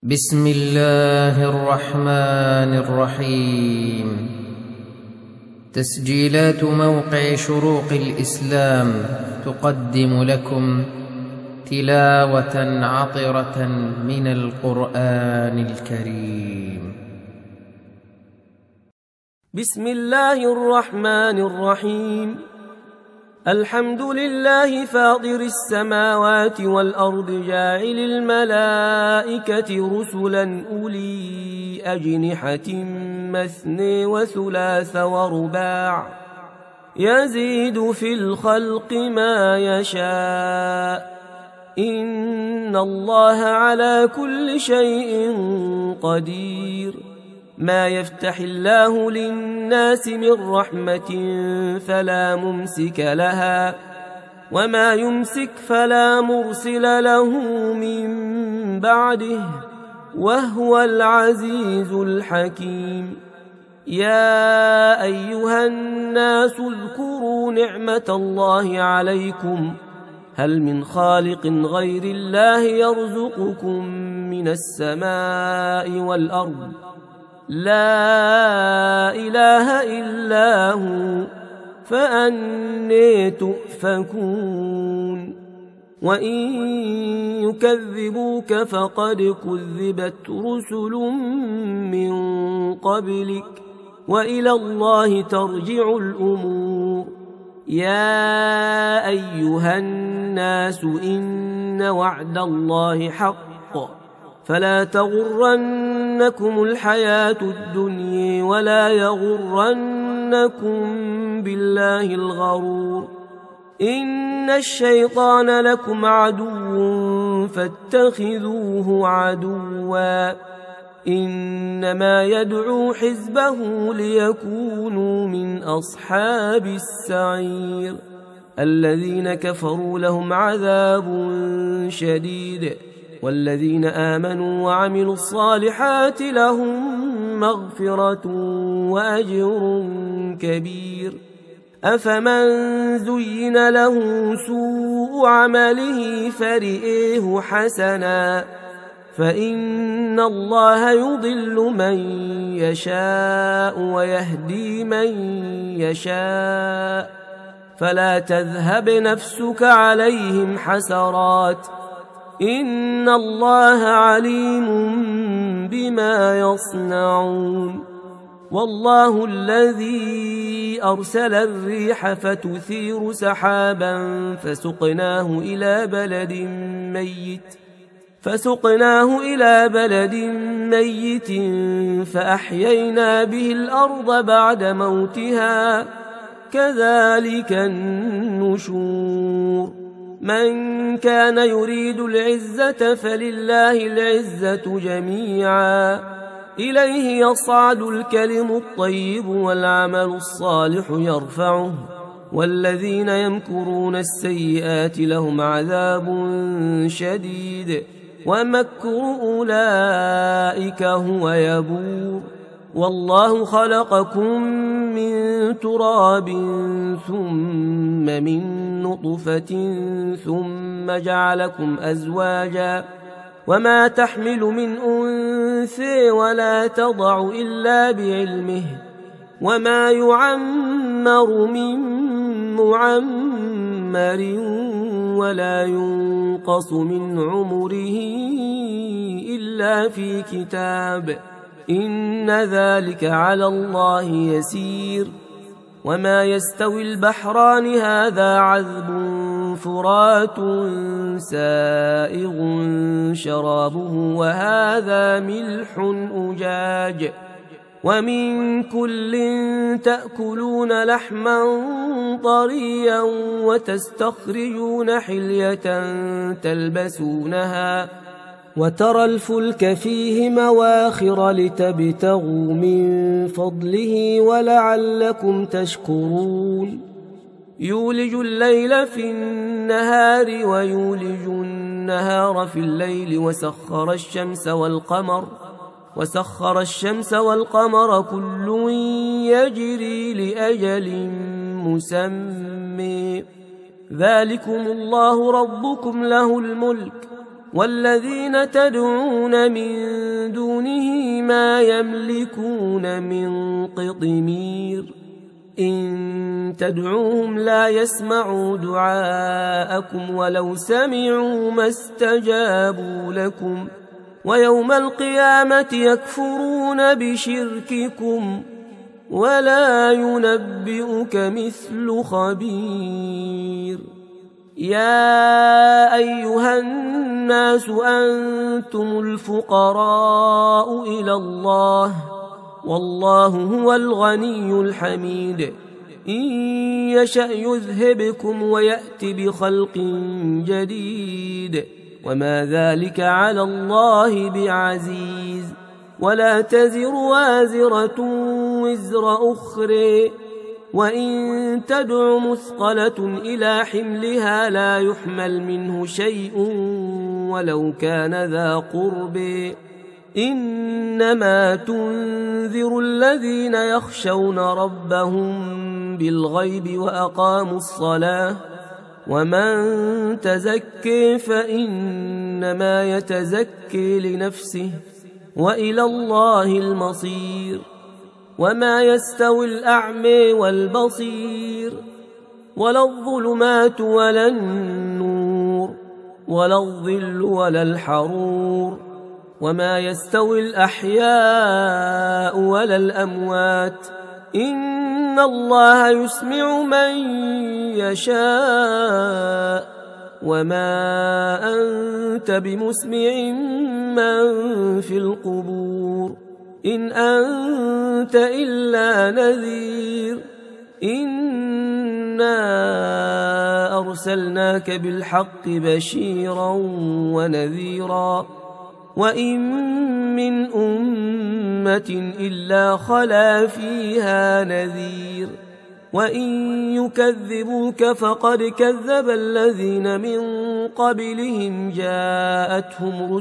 بسم الله الرحمن الرحيم. تسجيلات موقع شروق الإسلام تقدم لكم تلاوة عطرة من القرآن الكريم. بسم الله الرحمن الرحيم. الحمد لله فاطر السماوات والأرض جاعل الملائكة رسلا أولي أجنحة مثني وثلاث ورباع يزيد في الخلق ما يشاء إن الله على كل شيء قدير. ما يفتح الله للناس من رحمة فلا ممسك لها وما يمسك فلا مرسل له من بعده وهو العزيز الحكيم. يا أيها الناس اذكروا نعمة الله عليكم هل من خالق غير الله يرزقكم من السماء والأرض لا إله إلا هو فأني تؤفكون. وإن يكذبوك فقد كذبت رسل من قبلك وإلى الله ترجع الأمور. يا أيها الناس إن وعد الله حق فلا تغرنكم الحياة الدنيا ولا يغرنكم بالله الغرور. إن الشيطان لكم عدو فاتخذوه عدوا إنما يدعو حزبه ليكونوا من أصحاب السعير. الذين كفروا لهم عذاب شديد والذين آمنوا وعملوا الصالحات لهم مغفرة وأجر كبير. أفمن زين له سوء عمله فرئيه حسنا فإن الله يضل من يشاء ويهدي من يشاء فلا تذهب نفسك عليهم حسرات إن الله عليم بما يصنعون. والله الذي أرسل الريح فتثير سحابا فسقناه إلى بلد ميت فأحيينا به الأرض بعد موتها كذلك النشور. من كان يريد العزة فلله العزة جميعا إليه يصعد الكلم الطيب والعمل الصالح يرفعه والذين يمكرون السيئات لهم عذاب شديد ومكر أولئك هو يبور. والله خلقكم من تراب ثم من نطفة ثم جعلكم أزواجا وما تحمل من أنثى ولا تضع إلا بعلمه وما يعمر من معمر ولا ينقص من عمره إلا في كتاب إن ذلك على الله يسير. وما يستوي البحران هذا عذب فرات سائغ شرابه وهذا ملح أجاج ومن كل تأكلون لحما طريا وتستخرجون حلية تلبسونها وترى الفلك فيه مواخر لتبتغوا من فضله ولعلكم تشكرون. يولج الليل في النهار ويولج النهار في الليل وسخر الشمس والقمر كل يجري لأجل مسمى ذلكم الله ربكم له الملك والذين تدعون من دونه ما يملكون من قطمير إن تدعوهم لا يسمعوا دعاءكم ولو سمعوا ما استجابوا لكم ويوم القيامة يكفرون بشرككم ولا ينبئك مثل خبير. يا أيها الناس أنتم الفقراء إلى الله والله هو الغني الحميد إن يشأ يذهبكم ويأت بخلق جديد وما ذلك على الله بعزيز. ولا تزر وازرة وزر أخرى وإن تدع مثقلة إلى حملها لا يحمل منه شيء ولو كان ذا قرب إنما تنذر الذين يخشون ربهم بالغيب وأقاموا الصلاة ومن تزكي فإنما يتزكي لنفسه وإلى الله المصير. وما يستوي الأعمى والبصير ولا الظلمات ولا النور ولا الظل ولا الحرور وما يستوي الأحياء ولا الأموات إن الله يسمع من يشاء وما أنت بمسمع من في القبور إن أنت إلا نذير إنا أرسلناك بالحق بشيرا ونذيرا وإن من أمة إلا خلا فيها نذير وإن يكذبوك فقد كذب الذين من قبلهم جاءتهم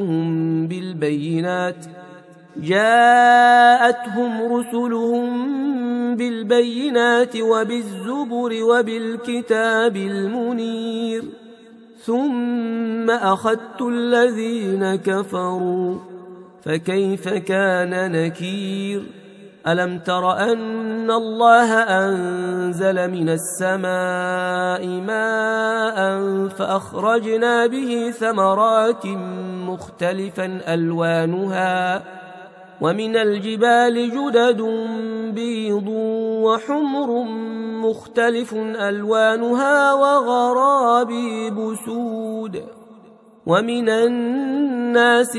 رسلهم بالبينات وبالزبر وبالكتاب المنير ثم أخذت الذين كفروا فكيف كان نكير. ألم تر أن الله أنزل من السماء ماء فأخرجنا به ثمرات مختلفا ألوانها ومن الجبال جدد بيض وحمر مختلف ألوانها وغرابيب سود ومن الناس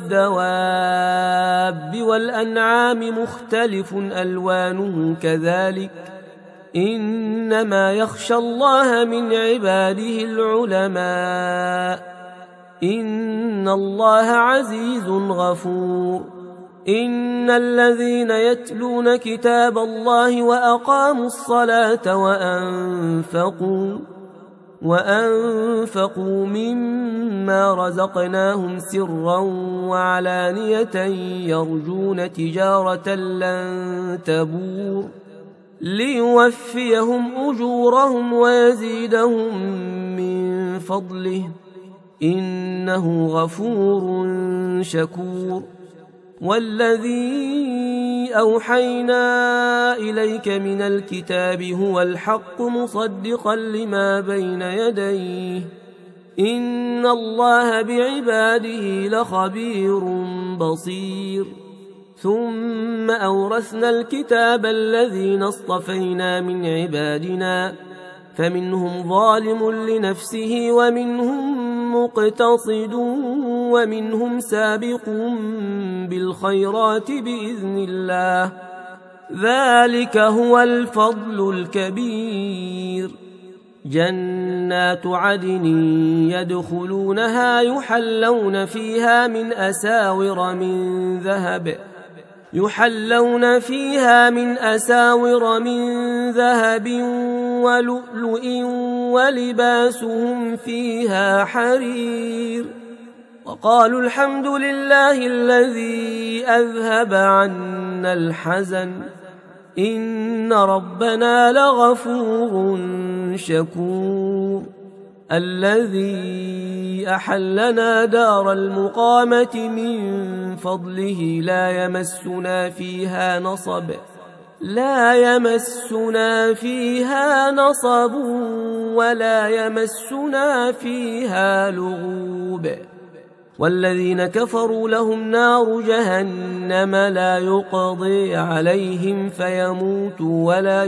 والدواب والأنعام مختلف ألوانه كذلك إنما يخشى الله من عباده العلماء إن الله عزيز غفور. إن الذين يتلون كتاب الله وأقاموا الصلاة وأنفقوا مما رزقناهم سرا وعلانية يرجون تجارة لن تبور ليوفيهم أجورهم ويزيدهم من فضله إنه غفور شكور. والذي أوحينا إليك من الكتاب هو الحق مصدقا لما بين يديه إن الله بعباده لخبير بصير. ثم أورثنا الكتاب الذين اصطفينا من عبادنا فمنهم ظالم لنفسه ومنهم مقتصد ومنهم سابق بالخيرات بإذن الله ذلك هو الفضل الكبير. جنات عدن يدخلونها يحلون فيها من أساور من ذهب ولؤلؤ ولباسهم فيها حرير وقالوا الحمد لله الذي أذهب عنا الحزن إن ربنا لغفور شكور. الذي الذي أحلنا دار المقامة من فضله لا يمسنا فيها نصب ولا يمسنا فيها لغوب. والذين كفروا لهم نار جهنم لا يقضي عليهم فيموتوا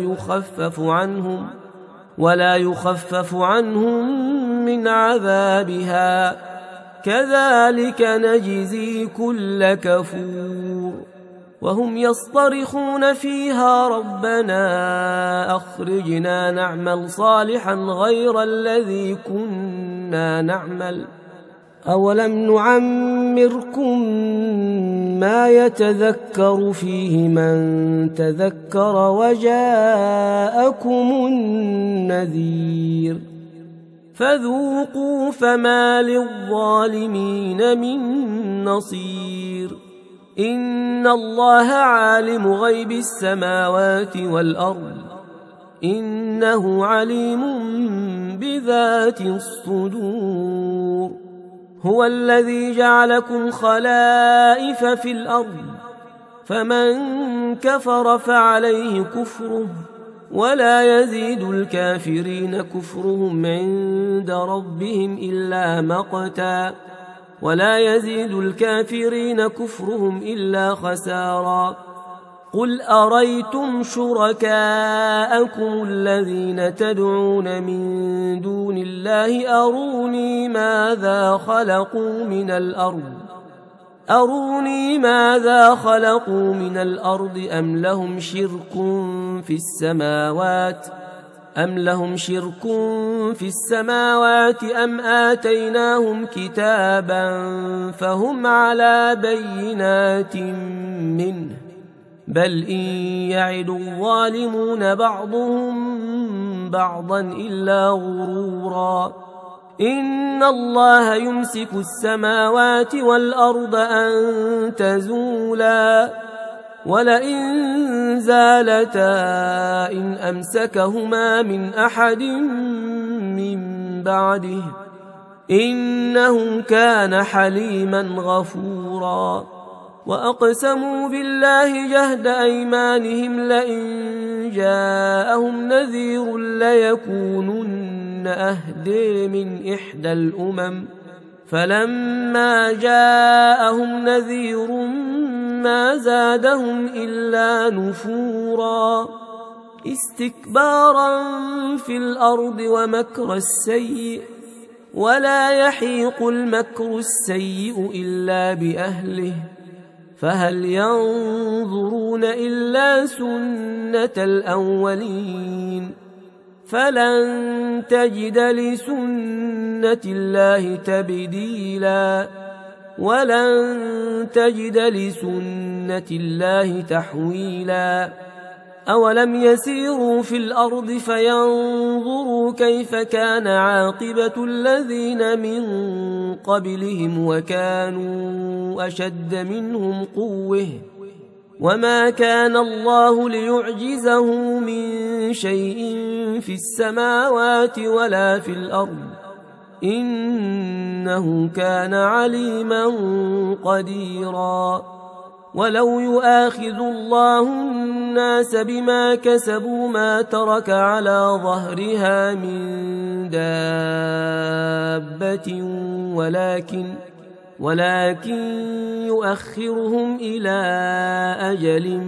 ولا يخفف عنهم من عذابها كذلك نجزي كل كفور. وهم يصطرخون فيها ربنا أخرجنا نعمل صالحا غير الذي كنا نعمل أولم نعمركم ما يتذكر فيه من تذكر وجاءكم النذير فذوقوا فما للظالمين من نصير. إن الله عالم غيب السماوات والأرض إنه عليم بذات الصدور. هو الذي جعلكم خلائف في الأرض فمن كفر فعليه كفره ولا يزيد الكافرين كفرهم عند ربهم إلا خسارا. قل أريتم شركاءكم الذين تدعون من دون الله أروني ماذا خلقوا من الأرض أم لهم شرك في السماوات أم آتيناهم كتابا فهم على بينات منه بل إن يعد الظالمون بعضهم بعضا إلا غرورا. إن الله يمسك السماوات والأرض أن تزولا ولئن زالتا إن أمسكهما من أحد من بعده إنه كان حليما غفورا. وأقسموا بالله جهد أيمانهم لئن جاءهم نذير ليكونن أهدى من إحدى الأمم فلما جاءهم نذير ما زادهم إلا نفورا استكبارا في الأرض ومكر السيء ولا يحيق المكر السيء إلا بأهله فهل ينظرون إلا سنة الأولين فلن تجد لسنة الله تبديلا ولن تجد لسنة الله تحويلا. أولم يسيروا في الأرض فينظروا كيف كان عاقبة الذين من قبلهم وكانوا أشد منهم قوة وما كان الله ليعجزه من شيء في السماوات ولا في الأرض إنه كان عليما قديرا. ولو يؤاخذ الله الناس بما كسبوا ما ترك على ظهرها من دابة ولكن يؤخرهم إلى أجل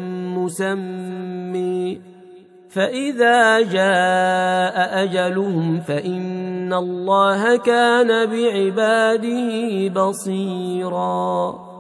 مسمى فإذا جاء أجلهم فإن الله كان بعباده بصيرا.